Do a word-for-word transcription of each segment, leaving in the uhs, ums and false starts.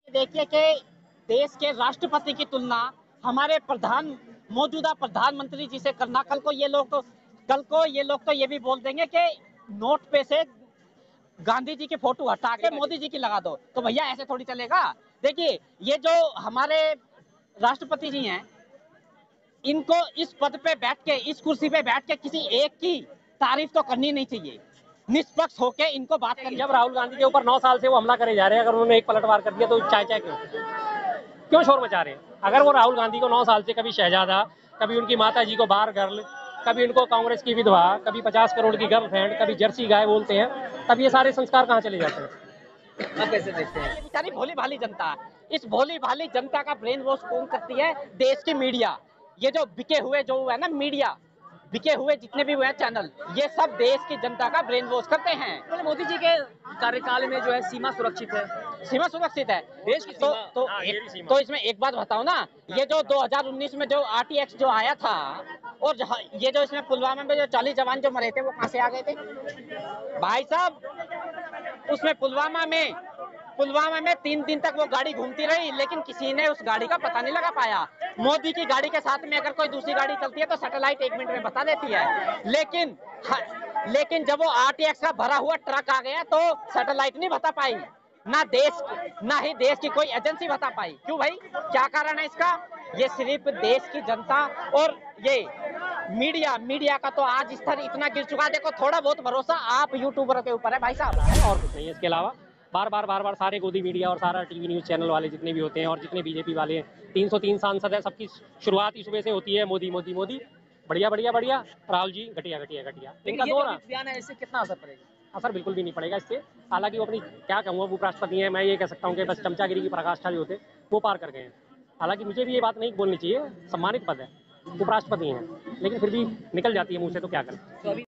देखिए कि देश के राष्ट्रपति की तुलना हमारे प्रधान मौजूदा प्रधानमंत्री जी से करना, कल को ये लोग तो कल को ये लोग तो ये भी बोल देंगे कि नोट पे से गांधी जी की फोटो हटा के मोदी जी की लगा दो, तो भैया ऐसे थोड़ी चलेगा। देखिए, ये जो हमारे राष्ट्रपति जी हैं, इनको इस पद पे बैठ के, इस कुर्सी पे बैठ के किसी एक की तारीफ तो करनी नहीं चाहिए, निष्पक्ष होके इनको बात करनी। जब राहुल गांधी के ऊपर नौ साल से वो हमला करे जा रहे हैं, अगर उन्होंने एक पलटवार कर दिया तो चाय चाय क्यों क्यों शोर मचा रहे हैं? अगर वो राहुल गांधी को नौ साल से कभी शहजादा, कभी उनकी माता जी को बार गर्ल, कभी उनको कांग्रेस की विधवा, कभी पचास करोड़ की गर्लफ्रेंड, कभी जर्सी गाय बोलते हैं, तब ये सारे संस्कार कहाँ चले जाते हैं? आप कैसे देखते हैं? बेचारी भोली भाली जनता, इस भोली भाली जनता का ब्रेन वॉश कौन करती है? देश की मीडिया। ये जो बिके हुए जो है ना मीडिया, बिके हुए जितने भी हुए हैं चैनल, ये सब देश की जनता का ब्रेन वॉश करते हैं। मोदी जी के कार्यकाल में जो है सीमा सुरक्षित है, सीमा सुरक्षित है देश की तो सीमा। तो, हाँ, ये भी एक, सीमा। तो इसमें एक बात बताओ ना, ये जो दो हज़ार उन्नीस में जो आर टी एक्स जो आया था, और जहाँ- ये जो इसमें पुलवामा में जो चालीस जवान जो मरे थे, वो कहाँ से आ गए थे भाई साहब? उसमें पुलवामा में पुलवामा में तीन दिन तक वो गाड़ी घूमती रही, लेकिन किसी ने उस गाड़ी का पता नहीं लगा पाया। मोदी की गाड़ी के साथ में अगर कोई दूसरी गाड़ी चलती है तो सैटेलाइट एक मिनट में बता देती है, लेकिन हाँ, लेकिन जब वो आर टी एक्स का भरा हुआ ट्रक आ गया तो सैटेलाइट नहीं बता पाई, ना देश ना ही देश की कोई एजेंसी बता पाई। क्यों भाई, क्या कारण है इसका? ये सिर्फ देश की जनता और ये मीडिया मीडिया का तो आज स्तर इतना गिर चुका है। देखो, थोड़ा बहुत भरोसा आप यूट्यूबर के ऊपर है भाई साहब, और कुछ नहीं है इसके अलावा। बार बार बार बार सारे गोदी मीडिया और सारा टीवी न्यूज़ चैनल वाले जितने भी होते हैं और जितने बीजेपी वाले हैं, तीन सौ तीन सांसद है, सबकी शुरुआत ही सुबह से होती है मोदी मोदी मोदी, बढ़िया बढ़िया बढ़िया, राहुल जी घटिया घटिया घटिया, इनका दौरा। बयान है, इससे कितना असर पड़ेगा? असर बिल्कुल भी नहीं पड़ेगा इससे। हालांकि वो अपनी क्या कहूँगा, उपराष्ट्रपति हैं, मैं ये कह सकता हूँ कि बस चमचागिरी की पराकाष्ठा जो होते वो पार कर गए हैं। हालांकि मुझे भी ये बात नहीं बोलनी चाहिए, सम्मानित पद है, उपराष्ट्रपति हैं, लेकिन फिर भी निकल जाती है मुँह से, तो क्या करें। तो अभी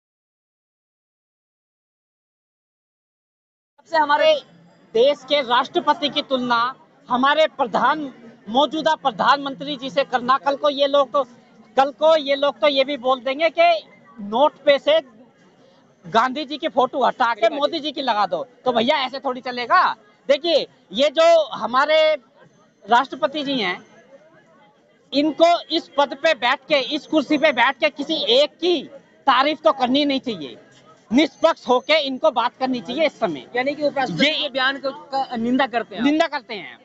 सबसे हमारे देश के राष्ट्रपति की तुलना हमारे प्रधान मौजूदा प्रधानमंत्री जी से करना, कल को ये लोग तो कल को ये लोग तो ये भी बोल देंगे कि नोट पे से गांधी जी की फोटो हटा के मोदी जी की लगा दो, तो भैया ऐसे थोड़ी चलेगा। देखिए, ये जो हमारे राष्ट्रपति जी हैं, इनको इस पद पे बैठ के, इस कुर्सी पे बैठ के किसी एक की तारीफ तो करनी नहीं चाहिए, निष्पक्ष होके इनको बात करनी चाहिए इस समय। यानी कि उपराष्ट्रपति ये के बयान को का निंदा करते हैं आप। निंदा करते हैं।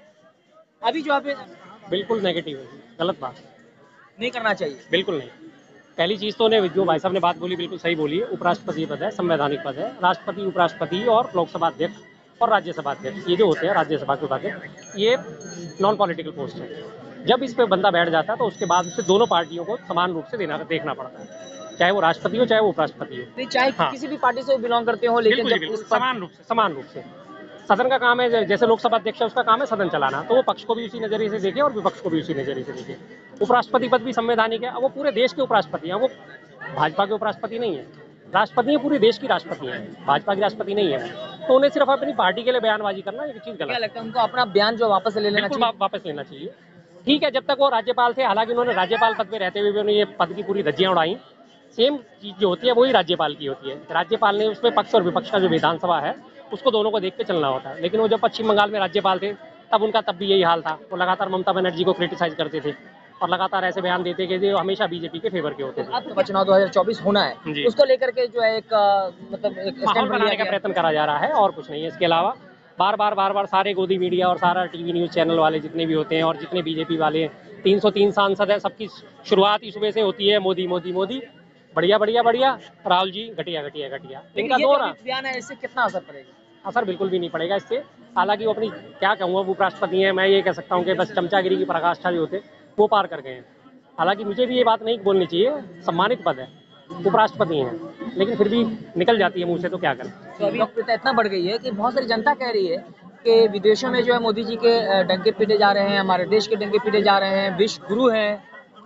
अभी जो आप बिल्कुल नेगेटिव है, गलत बात, नहीं करना चाहिए। बिल्कुल नहीं। पहली चीज़ तो उन्हें जो भाई साहब ने बात बोली बिल्कुल सही बोली है, उपराष्ट्रपति पद है, संवैधानिक पद है, राष्ट्रपति, उपराष्ट्रपति और लोकसभा अध्यक्ष और राज्यसभा अध्यक्ष, ये जो होते हैं राज्यसभा के उपाध्यक्ष, ये नॉन पॉलिटिकल पोस्ट है। जब इस पे बंदा बैठ जाता है तो उसके बाद उससे दोनों पार्टियों को समान रूप से देना देखना पड़ता है, चाहे वो राष्ट्रपति हो चाहे वो उपराष्ट्रपति हो। नहीं, चाहे हाँ। किसी भी पार्टी से बिलोंग करते हो, लेकिन बिल्कुल जब बिल्कुल उस पर समान रूप से समान रूप से सदन का काम है, जैसे लोकसभा अध्यक्ष है उसका काम है सदन चलाना, तो वो पक्ष को भी उसी नजरिए से देखे और विपक्ष को भी उसी नजरिए से देखे। उपराष्ट्रपति पद भी संवैधानिक है, वो पूरे देश के उपराष्ट्रपति हैं, वो भाजपा के उपराष्ट्रपति नहीं है, राष्ट्रपति है, पूरे देश की राष्ट्रपति है, भाजपा की राष्ट्रपति नहीं है। तो उन्हें सिर्फ अपनी पार्टी के लिए बयानबाजी करना एक चीज क्या गलत है। लगता है उनको अपना बयान जो वापस ले लेना बिल्कुल चाहिए? वा- वापस लेना चाहिए। ठीक है, जब तक वो राज्यपाल थे, हालांकि उन्होंने राज्यपाल पद पे रहते हुए भी उन्होंने ये पद की पूरी धज्जियां उड़ाई। सेम चीज जो होती है वही राज्यपाल की होती है, राज्यपाल ने उसमें पक्ष और विपक्ष का जो विधानसभा है उसको दोनों को देख के चलना होता है। लेकिन वो जब पश्चिम बंगाल में राज्यपाल थे तब उनका तब भी यही हाल था, वो लगातार ममता बनर्जी को क्रिटिसाइज करते थे और लगातार ऐसे बयान देते कि जो हमेशा बीजेपी के फेवर के होते थे। अब तो चुनाव दो हज़ार चौबीस होना है, जी। उसको लेकर के जो है एक अ, मतलब एक माहौल स्टैंड बनाने लिया का गया। प्रयत्न करा जा रहा है और कुछ नहीं है इसके अलावा। बार बार बार बार सारे गोदी मीडिया और सारा टीवी न्यूज़ चैनल वाले जितने भी होते हैं और जितने बीजेपी वाले हैं, तीन सौ तीन सांसद है, सबकी शुरुआत ही सुबह से होती है मोदी मोदी मोदी, बढ़िया बढ़िया बढ़िया, राहुल जी घटिया घटिया घटिया, इनका ये जो दौरा। अभी बयान है, इससे कितना असर पड़ेगा? असर बिल्कुल भी नहीं पड़ेगा इससे। हालांकि वो अपनी क्या कहूँगा, वो उपराष्ट्रपति हैं, मैं ये कह सकता हूँ कि बस चमचागिरी की पराकाष्ठा जो होते वो पार कर गए हैं। हालांकि मुझे भी ये बात नहीं बोलनी चाहिए, सम्मानित पद है, उपराष्ट्रपति हैं, लेकिन फिर भी निकल जाती है मुँह से, तो क्या करें। तो अभी लोकप्रियता इतना बढ़ गई है कि बहुत सारी जनता कह रही है कि विदेशों में जो है मोदी जी के अ, डंके पीटे जा रहे हैं, हमारे देश के डंके पीटे जा रहे हैं, विश्व गुरु हैं।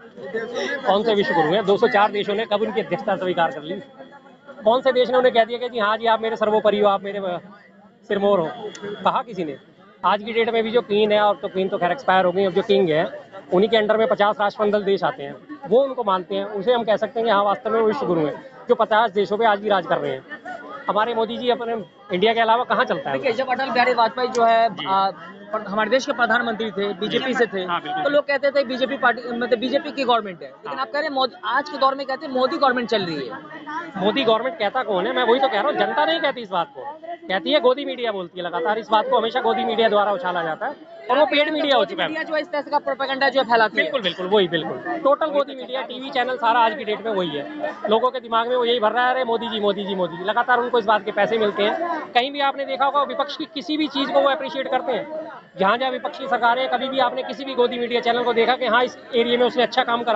कौन से विश्व गुरु हैं? दो सौ चार देशों ने कब उनकी अध्यक्षता स्वीकार कर ली? कौन से देश ने उन्हें कह दिया कि जी हाँ जी आप मेरे सर्वोपरि हो, आप मेरे अ, सिरमौर हो? कहा किसी ने? आज की डेट में भी जो क्वीन है, और तो क्वीन तो खैर एक्सपायर हो गई, अब जो किंग है उन्हीं के अंडर में पचास राष्ट्रमंडल देश आते हैं, वो उनको मानते हैं, उसे हम कह सकते हैं कि हाँ वास्तव में वो विश्व गुरु हैं, जो पचास देशों पे आज भी राज कर रहे हैं। हमारे मोदी जी अपने इंडिया के अलावा कहाँ चलता है? देखिए, जब अटल बिहारी वाजपेयी जो है जी। आ, पर हमारे देश के प्रधानमंत्री थे, बीजेपी से थे, हाँ, बिल्कुल। तो लोग कहते थे बीजेपी पार्टी मतलब बीजेपी की गवर्नमेंट है, लेकिन आप कह रहे हैं मोदी, आज के दौर में कहते हैं मोदी गवर्नमेंट चल रही है। मोदी गवर्नमेंट कहता कौन है? मैं वही तो कह रहा हूँ, जनता नहीं कहती इस बात को, कहती है गोदी मीडिया बोलती है लगातार। इस बात को हमेशा गोदी मीडिया द्वारा उछाला जाता है और वो पेड मीडिया हो चुका है। मीडिया जो है इस तरह का प्रोपेगेंडा जो है फैलाती है। बिल्कुल बिल्कुल वही बिल्कुल टोटल गोदी मीडिया, टीवी चैनल सारा आज की डेट में वही है। लोगों के दिमाग में वो यही भर रहा है, अरे मोदी जी मोदी जी मोदी जी, लगातार उनको इस बात के पैसे मिलते हैं। कहीं भी आपने देखा होगा विपक्ष की किसी भी चीज को वो अप्रिशिएट करते हैं। जहां जहां विपक्षी सरकार है, कभी भी आपने किसी भी गोदी मीडिया चैनल को देखा कि हाँ इस एरिया में उसने अच्छा काम करा,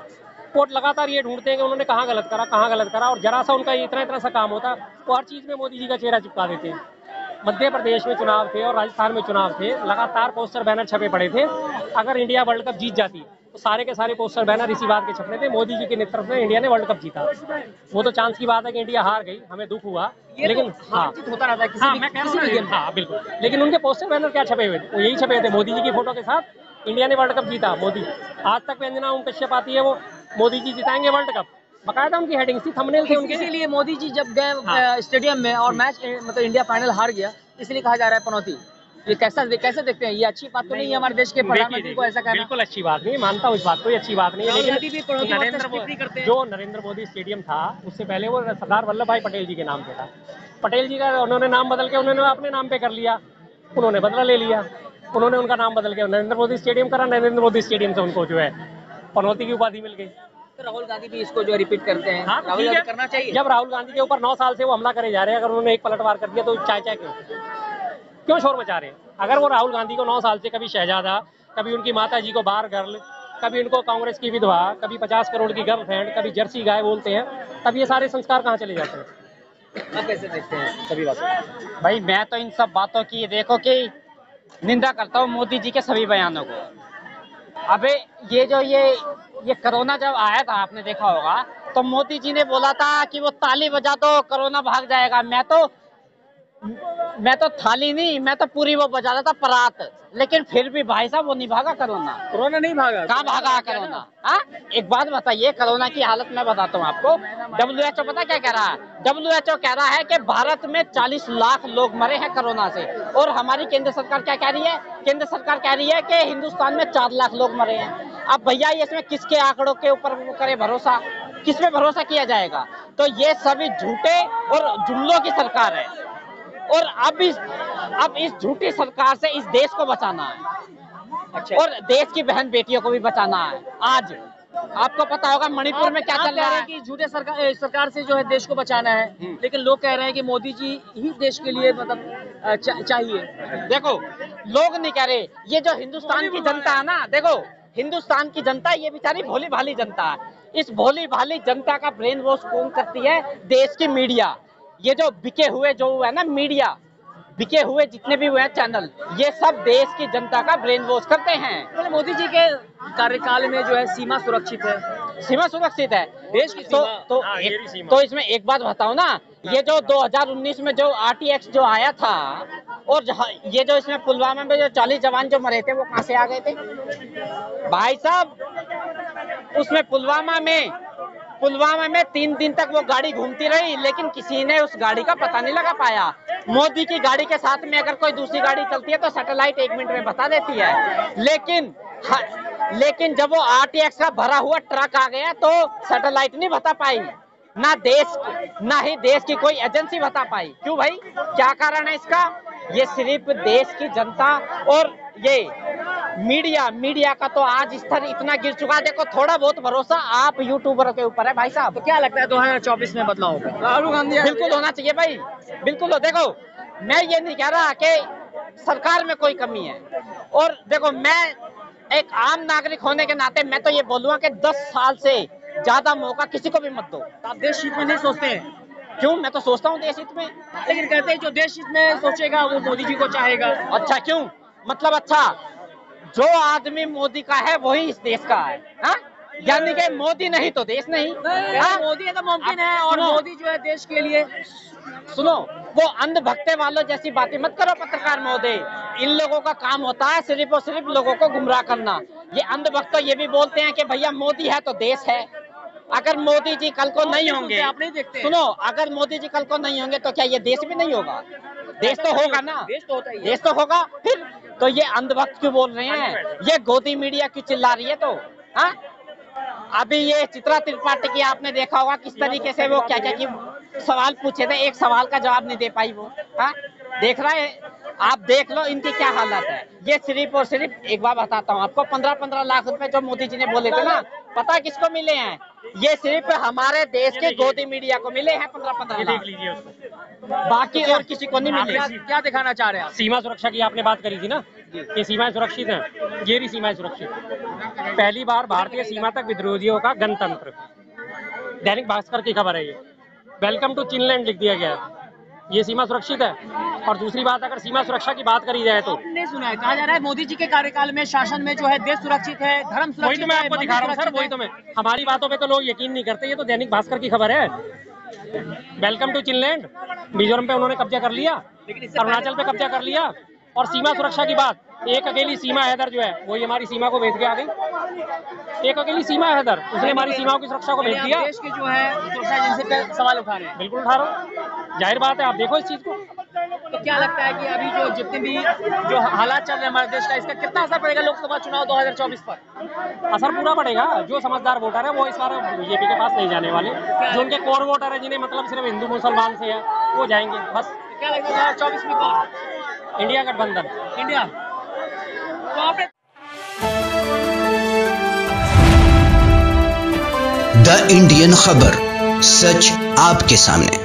वो लगातार ये ढूंढते हैं कि उन्होंने कहाँ गलत करा कहाँ गलत करा, और जरा सा उनका इतना इतना सा काम होता वो हर चीज में मोदी जी का चेहरा चिपका देते हैं। मध्य प्रदेश में चुनाव थे और राजस्थान में चुनाव थे, लगातार पोस्टर बैनर छपे पड़े थे। अगर इंडिया वर्ल्ड कप जीत जाती तो सारे के सारे पोस्टर बैनर इसी बात के छपने थे, मोदी जी के नेतृत्व में इंडिया ने वर्ल्ड कप जीता। वो तो चांस की बात है कि इंडिया हार गई, हमें दुख हुआ, लेकिन हाँ होता रहता है किसी हाँ भी मैं कह किसी भी रहा गेम हूँ में। हाँ बिल्कुल। लेकिन उनके पोस्टर बैनर क्या छपे हुए थे? वो यही छपे थे मोदी जी की फोटो के साथ, इंडिया ने वर्ल्ड कप जीता मोदी। आज तक व्यंजना ओम कश्यप आती है वो मोदी जी जिताएंगे वर्ल्ड कप, बकायदा उनकी हेडिंग थी, थंबनेल थे उनके। इसीलिए मोदी जी जब गए हाँ। स्टेडियम में और मैच मतलब इंडिया फाइनल हार गया, इसलिए कहा जा रहा है पनौती। ये कैसा कैसे देखते हैं? ये अच्छी बात तो नहीं है हमारे देश के प्रधानमंत्री को ऐसा कहना। बिल्कुल अच्छी बात नहीं, मानता हूँ इस बात को, अच्छी बात नहीं है। राहुल लेकिन गांधी भी पनौती पर नरेंद्र टिप्पणी करते हैं। जो नरेंद्र मोदी स्टेडियम था उससे पहले वो सरदार वल्लभ भाई पटेल जी के नाम पे था। पटेल जी का उन्होंने नाम बदल के उन्होंने अपने नाम पे कर लिया, उन्होंने बदला ले लिया, उन्होंने उनका नाम बदल के नरेंद्र मोदी स्टेडियम करा। नरेंद्र मोदी स्टेडियम से उनको जो है पनौती की उपाधि मिल गई। तो राहुल गांधी भी इसको जो रिपीट करते हैं। हाँ, राहुल ठीक है। गांधी करना चाहिए। जब राहुल गांधी के ऊपर नौ साल से वो हमला करे जा रहे हैं, अगर उन्होंने एक पलटवार कर दिया तो चाय चाय क्यों क्यों शोर मचा रहे हैं? अगर वो राहुल गांधी को नौ साल से कभी शहजादा, कभी उनकी माता जी को बार गर्ल, कभी उनको कांग्रेस की विधवा, कभी पचास करोड़ की गर्लफ्रेंड, कभी जर्सी गाय बोलते हैं, तब ये सारे संस्कार कहाँ चले जाते हैं? आप कैसे देखते हैं सभी बातें? भाई मैं तो इन सब बातों की देखो कि निंदा करता हूँ मोदी जी के सभी बयानों को। अबे ये जो ये ये कोरोना जब आया था आपने देखा होगा, तो मोदी जी ने बोला था कि वो ताली बजा दो कोरोना भाग जाएगा। मैं तो मैं तो थाली नहीं, मैं तो पूरी वो बजा रहा था परात, लेकिन फिर भी भाई साहब वो नहीं भागा कोरोना। कोरोना नहीं भागा। कहाँ भागा कोरोना? हाँ, एक बात बताइए, कोरोना की हालत मैं बताता हूँ आपको। डब्ल्यू एच ओ पता क्या कह रहा है? डब्ल्यू एच ओ कह रहा है कि भारत में चालीस लाख लोग मरे हैं कोरोना से, और हमारी केंद्र सरकार क्या कह रही है? केंद्र सरकार कह रही है कि हिंदुस्तान में चार लाख लोग मरे हैं। अब भैया इसमें किसके आंकड़ों के ऊपर वो करे भरोसा? किस पे भरोसा किया जाएगा? तो ये सभी झूठे और जुमलों की सरकार है, और अब इस अब इस झूठी सरकार से इस देश को बचाना है। अच्छा। और देश की बहन बेटियों को भी बचाना है। आज आपको पता होगा मणिपुर में क्या आप चल कह रहा रहे है हैं कि झूठे सरकार सरकार से जो है देश को बचाना है, लेकिन लोग कह रहे हैं कि मोदी जी ही देश के लिए मतलब अ, चा, चाहिए। देखो, लोग नहीं कह रहे, ये जो हिंदुस्तान की जनता है ना, देखो हिंदुस्तान की जनता ये बेचारी भोली भाली जनता है। इस भोली भाली जनता का ब्रेन वॉश कौन करती है? देश की मीडिया। ये जो बिके हुए जो है ना मीडिया, बिके हुए जितने भी हुए हैं चैनल, ये सब देश की जनता का ब्रेन वॉश करते हैं। तो मोदी जी के कार्यकाल में जो है सीमा सुरक्षित है, सीमा सुरक्षित है देश की तो सीमा। तो हाँ, ये भी एक, सीमा। तो इसमें एक बात बताओ ना, ये जो दो हज़ार उन्नीस में जो आर टी एक्स जो आया था, और जहाँ- ये जो इसमें पुलवामा में जो चालीस जवान जो मरे थे वो कहाँ से आ गए थे भाई साहब? उसमें पुलवामा में पुलवामा में तीन दिन तक वो गाड़ी घूमती रही, लेकिन किसी ने उस गाड़ी का पता नहीं लगा पाया। मोदी की गाड़ी के साथ में अगर कोई दूसरी गाड़ी चलती है तो सैटेलाइट एक मिनट में बता देती है, लेकिन हाँ, लेकिन जब वो आर टी एक्स का भरा हुआ ट्रक आ गया तो सैटेलाइट नहीं बता पाई, ना देश ना ही देश की कोई एजेंसी बता पाई। क्यों भाई? क्या कारण है इसका? ये सिर्फ देश की जनता और ये मीडिया मीडिया का तो आज स्तर इतना गिर चुका है। देखो, थोड़ा बहुत भरोसा आप यूट्यूबरों के ऊपर है भाई साहब। तो क्या लगता है दो हजार चौबीस में बदलाव होगा? राहुल गांधी बिल्कुल होना चाहिए भाई, बिल्कुल हो। देखो, मैं ये नहीं कह रहा कि सरकार में कोई कमी है, और देखो मैं एक आम नागरिक होने के नाते मैं तो ये बोलूंगा कि दस साल से ज्यादा मौका किसी को भी मत दो। आप देश हित में नहीं सोचते हैं? क्यों? मैं तो सोचता हूँ देश हित में। लेकिन कहते हैं जो देश हित में सोचेगा वो मोदी जी को चाहेगा। अच्छा, क्यों? मतलब अच्छा, जो आदमी मोदी का है वही इस देश का है, हाँ? यानी कि मोदी नहीं तो देश नहीं, हाँ? मोदी है तो मुमकिन है, अब और सुनो। मोदी जो है देश के लिए। सुनो, वो अंध भक्ते वालों जैसी बातें मत करो पत्रकार महोदय। इन लोगों का काम होता है सिर्फ और सिर्फ लोगों को गुमराह करना। ये अंध भक्त ये भी बोलते हैं कि भैया मोदी है तो देश है। अगर मोदी जी कल को नहीं होंगे, आप नहीं देखते हैं। सुनो, अगर मोदी जी कल को नहीं होंगे तो क्या ये देश भी नहीं होगा? देश तो होगा ना, देश तो होता ही है। देश तो होगा। फिर तो ये अंधभक्त क्यों बोल रहे हैं? ये गोदी मीडिया क्यों चिल्ला रही है? तो हाँ, अभी ये चित्रा त्रिपाठी की आपने देखा होगा किस तरीके से वो क्या क्या की सवाल पूछे थे, एक सवाल का जवाब नहीं दे पाई वो। हाँ, देख रहा है आप, देख लो इनकी क्या हालत है। ये सिर्फ और सिर्फ एक बार बताता हूँ आपको, पंद्रह पंद्रह लाख रुपए जो मोदी जी ने बोले थे ना, पता किसको मिले हैं? ये सिर्फ हमारे देश के गोदी मीडिया को मिले हैं पंद्रह पंद्रह लाख, लीजिए उसको, बाकी और किसी को नहीं मिले। क्या, क्या दिखाना चाह रहे हैं आप? सीमा सुरक्षा की आपने बात करी थी ना, ये सीमाएं सुरक्षित हैं, ये भी सीमाएं सुरक्षित। पहली बार भारतीय सीमा तक विद्रोहियों का गणतंत्र, दैनिक भास्कर की खबर है ये। वेलकम टू चिनलैंड लिख दिया गया है, ये सीमा सुरक्षित है। और दूसरी बात, अगर सीमा सुरक्षा की बात करी जाए तो आपने सुना है, कहा जा रहा है मोदी जी के कार्यकाल में, शासन में जो है देश सुरक्षित है, धर्म सुरक्षित है। वही तो मैं आपको दिखा रहा हूँ सर, वही तो मैं, हमारी बातों पे तो लोग यकीन नहीं करते, ये तो दैनिक भास्कर की खबर है। वेलकम टू चिनलैंड, मिजोरम पे उन्होंने कब्जा कर लिया, अरुणाचल पे कब्जा कर लिया। और सीमा सुरक्षा की बात, एक अकेली सीमा हैदर जो है वही हमारी सीमा को भेज के आ गई। एक अकेली सीमा हैदर, उसने हमारी सीमाओं की सुरक्षा को भेज दिया। देश के जो है सुरक्षा एजेंसी पे सवाल उठा रहे हैं। बिल्कुल उठा रहा हूँ, जाहिर बात है, आप देखो इस चीज को। तो क्या लगता है कि अभी जो जितने भी जो हालात चल रहे हैं हमारे देश का, इसका कितना असर पड़ेगा लोकसभा चुनाव दो हज़ार चौबीस पर? असर पूरा पड़ेगा। जो समझदार वोटर है वो इस बार बीजेपी के पास नहीं जाने वाले, जो उनके कोर वोटर है जिन्हें मतलब सिर्फ हिंदू मुसलमान से है, वो जाएंगे बस। क्या लगता है दो हज़ार चौबीस में कौन? इंडिया गठबंधन। इंडिया। तो आपने द इंडियन खबर, सच आपके सामने।